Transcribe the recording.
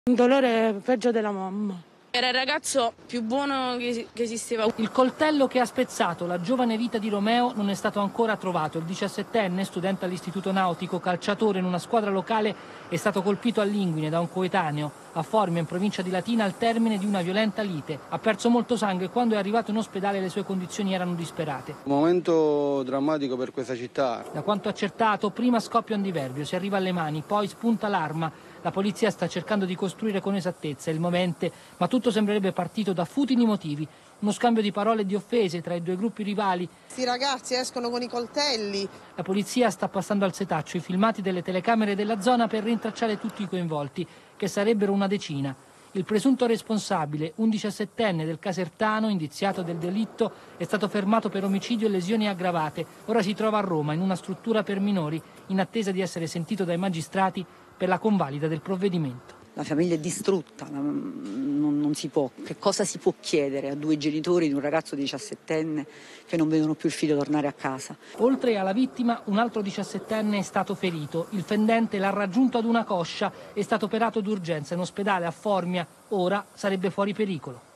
Un dolore peggio della mamma. Era il ragazzo più buono che esisteva. Il coltello che ha spezzato la giovane vita di Romeo non è stato ancora trovato. Il 17enne, studente all'Istituto Nautico, calciatore in una squadra locale, è stato colpito all'inguine da un coetaneo a Formia, in provincia di Latina, al termine di una violenta lite. Ha perso molto sangue e quando è arrivato in ospedale le sue condizioni erano disperate. Un momento drammatico per questa città. Da quanto accertato, prima scoppia un diverbio, si arriva alle mani, poi spunta l'arma. La polizia sta cercando di costruire con esattezza il movente, ma tutto sembrerebbe partito da futili motivi. Uno scambio di parole e di offese tra i due gruppi rivali. Questi ragazzi escono con i coltelli. La polizia sta passando al setaccio i filmati delle telecamere della zona per rintracciare tutti i coinvolti, che sarebbero una decina. Il presunto responsabile, un 17enne del Casertano, indiziato del delitto, è stato fermato per omicidio e lesioni aggravate. Ora si trova a Roma, in una struttura per minori, in attesa di essere sentito dai magistrati per la convalida del provvedimento. La famiglia è distrutta, non si può. Che cosa si può chiedere a due genitori di un ragazzo 17enne che non vedono più il figlio tornare a casa? Oltre alla vittima, un altro 17enne è stato ferito. Il fendente l'ha raggiunto ad una coscia, è stato operato d'urgenza in ospedale a Formia, ora sarebbe fuori pericolo.